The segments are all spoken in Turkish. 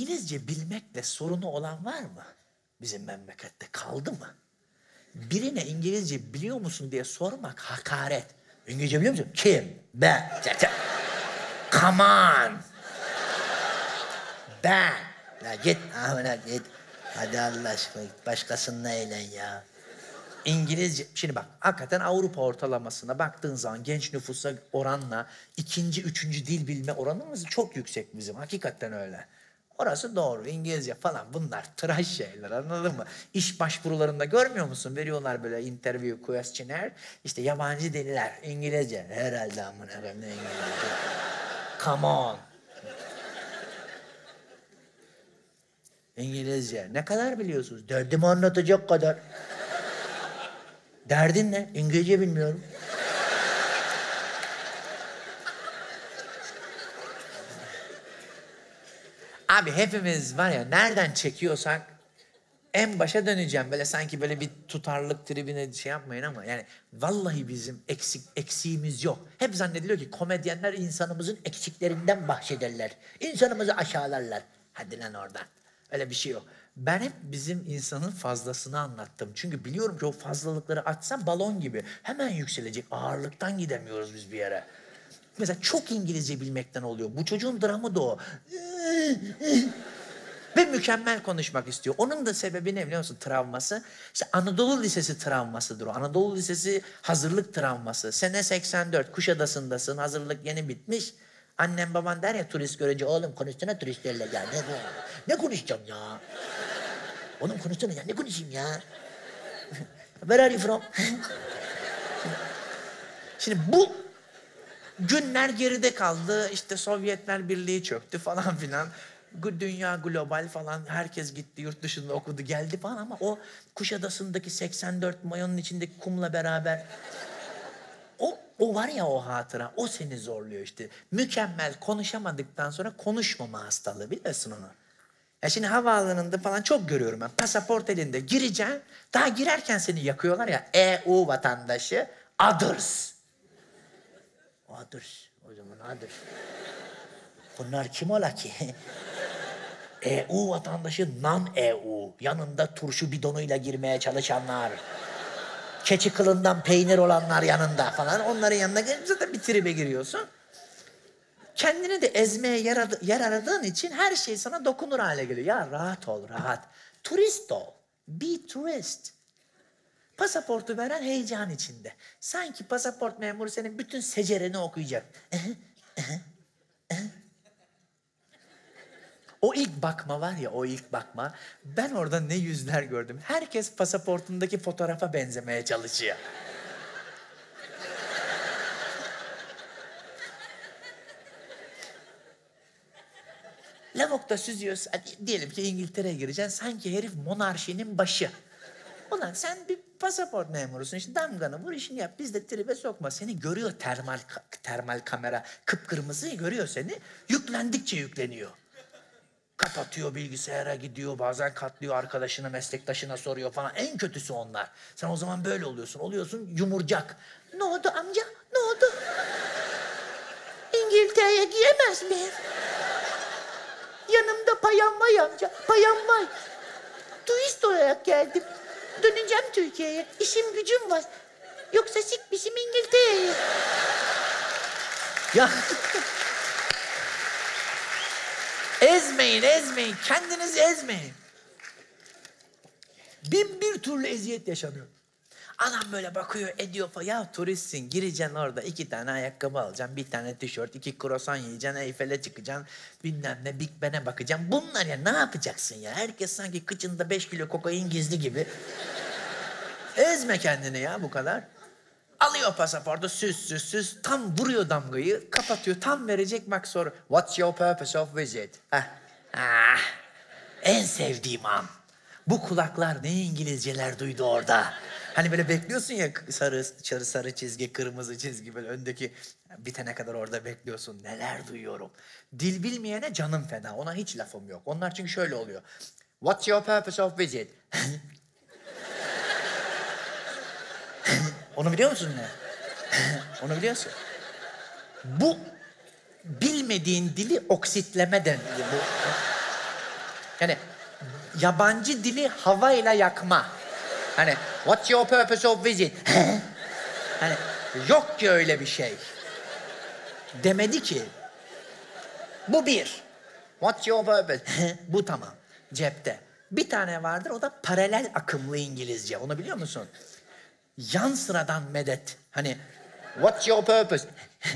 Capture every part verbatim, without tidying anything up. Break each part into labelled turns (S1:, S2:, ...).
S1: İngilizce bilmekle sorunu olan var mı? Bizim memlekette kaldı mı? Birine İngilizce biliyor musun diye sormak hakaret. İngilizce biliyor musun? Kim? Ben. Come on. Ben. Ya git. Amına git. Hadi Allah aşkına başkasınınla eğlen ya. İngilizce, şimdi bak hakikaten Avrupa ortalamasına baktığın zaman genç nüfusa oranla ikinci, üçüncü dil bilme oranımız çok yüksek bizim. Hakikaten öyle. Orası doğru. İngilizce falan bunlar tıraş şeyler, anladın mı? İş başvurularında görmüyor musun? Veriyorlar böyle interview questionnaire. İşte yabancı diller, İngilizce. Herhalde amına koyayım ne İngilizce. Come on. İngilizce. Ne kadar biliyorsunuz? Derdimi anlatacak kadar. Derdin ne? İngilizce bilmiyorum. Abi hepimiz var ya nereden çekiyorsak en başa döneceğim. Böyle sanki böyle bir tutarlılık tribine şey yapmayın ama yani vallahi bizim eksik eksiğimiz yok. Hep zannediliyor ki komedyenler insanımızın eksiklerinden bahsederler. İnsanımızı aşağılarlar. Hadi lan oradan. Öyle bir şey yok. Ben hep bizim insanın fazlasını anlattım. Çünkü biliyorum ki o fazlalıkları açsam balon gibi hemen yükselecek. Ağırlıktan gidemiyoruz biz bir yere. Mesela çok İngilizce bilmekten oluyor. Bu çocuğun dramı da o. Ve mükemmel konuşmak istiyor. Onun da sebebi ne biliyor musun? Travması. İşte Anadolu Lisesi travmasıdır o. Anadolu Lisesi hazırlık travması. Sene seksen dört Kuşadası'ndasın. Hazırlık yeni bitmiş. Annem baban der ya turist görünce oğlum konuşsana turistlerle gel. Ne, ne konuşacağım ya? Oğlum konuşsana ya. Ne konuşayım ya? Where are you from? Şimdi bu günler geride kaldı. İşte Sovyetler Birliği çöktü falan filan. Dünya global falan. Herkes gitti yurt dışında okudu geldi falan ama o Kuşadası'ndaki seksen dört mayonun içindeki kumla beraber o, o var ya o hatıra. O seni zorluyor işte. Mükemmel konuşamadıktan sonra konuşmama hastalığı biliyorsun onu. Ya şimdi havaalanında falan çok görüyorum ben. Pasaport elinde gireceksin. Daha girerken seni yakıyorlar ya. E U vatandaşı. Others. Others. O zaman others. Bunlar kim ola ki? E U vatandaşı non-E U. Yanında turşu bidonuyla girmeye çalışanlar. Keçi kılından peynir olanlar yanında falan. Onların yanına gelince zaten bir tribe giriyorsun. Kendini de ezmeye yer, aradı, yer aradığın için her şey sana dokunur hale geliyor. Ya rahat ol, rahat. Turist ol. Be tourist. Pasaportu veren heyecan içinde. Sanki pasaport memuru senin bütün secereni okuyacak. O ilk bakma var ya, o ilk bakma. Ben orada ne yüzler gördüm. Herkes pasaportundaki fotoğrafa benzemeye çalışıyor. Lavukta süzüyorsun. Hadi diyelim ki İngiltere'ye gireceksin. Sanki herif monarşinin başı. Ulan sen bir pasaport memurusun. İşte damganı vur işini yap. Biz de tribe sokma. Seni görüyor termal termal kamera. Kıpkırmızıyı görüyor seni. Yüklendikçe yükleniyor. Kapatıyor bilgisayara gidiyor. Bazen katlıyor arkadaşına, meslektaşına soruyor falan. En kötüsü onlar. Sen o zaman böyle oluyorsun. Oluyorsun yumurcak. Ne oldu amca? Ne oldu? İngiltere'ye giremez miyim? Yanımda payan var amca. Payan var. Turist olarak geldim. Döneceğim Türkiye'ye. İşim gücüm var. Yoksa sikmişim İngiltere'ye. Ya... Ezmeyin, ezmeyin. Kendinizi ezmeyin. Bin bir türlü eziyet yaşanıyor. Adam böyle bakıyor, ediyor falan. Ya turistsin, gireceksin orada iki tane ayakkabı alacaksın, bir tane tişört, iki krosan yiyeceksin, Eyfel'e çıkacaksın, bilmem ne, Big Ben'e bakacaksın. Bunlar ya ne yapacaksın ya? Herkes sanki kıçında beş kilo kokain gizli gibi. Ezme kendini ya bu kadar. Alıyor pasaportu, süs süs süs, tam vuruyor damgayı, kapatıyor, tam verecek bak soru. What's your purpose of visit? Heh. Ah, en sevdiğim an. Bu kulaklar ne İngilizceler duydu orada. Hani böyle bekliyorsun ya sarı, sarı, sarı çizgi, kırmızı çizgi böyle öndeki bitene kadar orada bekliyorsun. Neler duyuyorum. Dil bilmeyene canım fena, ona hiç lafım yok. Onlar çünkü şöyle oluyor. What's your purpose of visit? Onu biliyor musun ne? Onu biliyorsun. Bu bilmediğin dili oksitleme denir. Bu. Yani yabancı dili havayla yakma. Hani what's your purpose of visit? Hani yok ki öyle bir şey. Demedi ki. Bu bir. What's your purpose? Bu tamam. Cepte. Bir tane vardır, o da paralel akımlı İngilizce. Onu biliyor musun? Yan sıradan medet. Hani what's your purpose?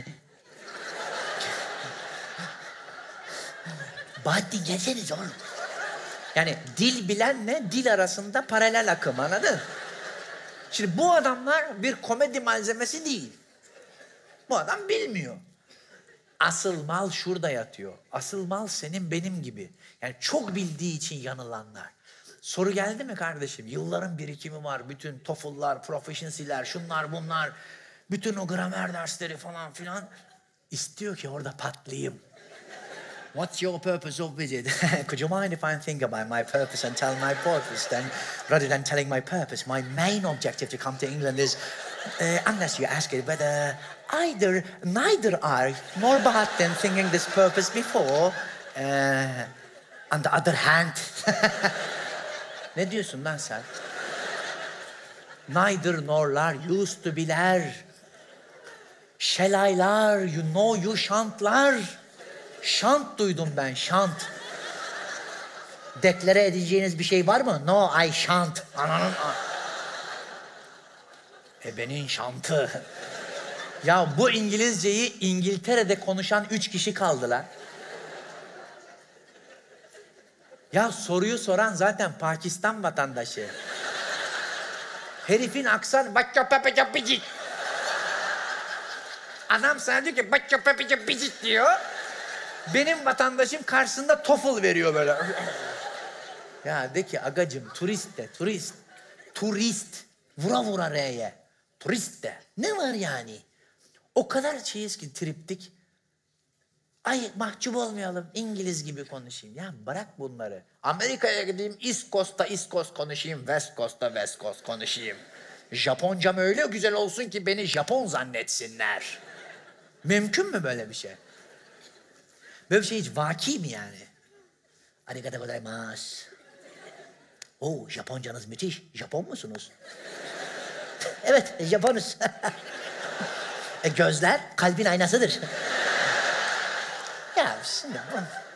S1: Bahattin gelseniz oğlum. Yani dil bilenle dil arasında paralel akım, anladın? Şimdi bu adamlar bir komedi malzemesi değil. Bu adam bilmiyor. Asıl mal şurada yatıyor. Asıl mal senin benim gibi. Yani çok bildiği için yanılanlar. Soru geldi mi kardeşim? Yılların birikimi var. Bütün TOEFL'lar, proficiency'ler, şunlar bunlar. Bütün o gramer dersleri falan filan. İstiyor ki orada patlayayım. What's your purpose of visit? Could you mind if I think about my purpose and tell my purpose then, rather than telling my purpose? My main objective to come to England is, uh, unless you ask it, whether either, neither I nor Bahattin thinking this purpose before. Uh, on the other hand, ne diyorsun lan sen? Neither norlar used to be'ler. Şelaylar, you know you şantlar. Şant duydum ben, şant. Deklare edeceğiniz bir şey var mı? No, I şant. Ananın... Ebenin şantı. Ya bu İngilizceyi İngiltere'de konuşan üç kişi kaldılar. Ya soruyu soran zaten Pakistan vatandaşı. Herifin aksan... Adam sana diyor ki... diyor. Benim vatandaşım karşısında TOEFL veriyor böyle. Ya de ki agacım turist de, turist. Turist. Vura vura R'ye. Turist de. Ne var yani? O kadar şeyiz ki triptik. Ay mahcup olmayalım, İngiliz gibi konuşayım. Ya bırak bunları. Amerika'ya gideyim, East Coast'ta East Coast konuşayım, West Coast'ta West Coast konuşayım. Japoncam öyle güzel olsun ki beni Japon zannetsinler. Mümkün mü böyle bir şey? Böyle bir şey hiç vaki mi yani? Arigato gozaimasu. Oo, Japoncanız müthiş. Japon musunuz? Evet, Japonuz. e, gözler kalbin aynasıdır. Ya şimdi...